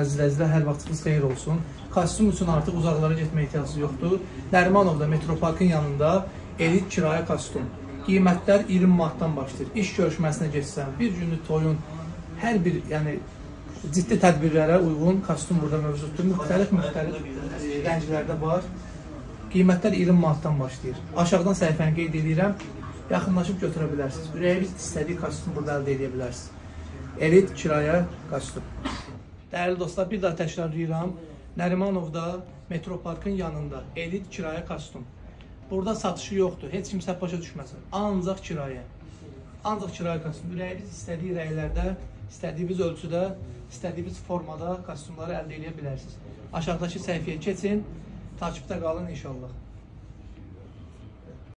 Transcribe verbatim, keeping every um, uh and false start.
əzizlər, hər vaxtınız xeyir olsun. Kostyum üçün artıq uzaqlara getmə ehtiyacı yoxdur. Nərimanovda Metroparkın yanında elit kirayə kostyum. Qiymətlər iyirmi manatdan başlayır. İş görüşməsinə getsən, bir günlük toyun, hər bir yəni ciddi tədbirlərə uyğun kostyum burada mövcuddur. Müxtəlif-müxtəlif rənglərdə var. Qiymətlər iyirmi manatdan başlayır. Aşağıdan səhifəni qeyd edirəm. Yaxınlaşıb götürə bilərsiniz. Ürəyiniz istədiyi kostyumu burada əldə edə bilərsiniz. Elit kirayə kostyum. Dəyərli dostlar, bir daha təkrarlayıram. Nərimanovda Metroparkın yanında elit kirayə kostyum. Burada satışı yoxdur. Heç kimsə başa düşməsin. Ancaq kirayə. Ancaq kirayə kostyum. Ürəyiniz istədiyi rəylərdə, istədiyiniz ölçüdə, istədiyiniz formada kostyumları əldə edə bilərsiniz. Aşağıdakı səhifəyə keçin. Takipdə qalın inşallah.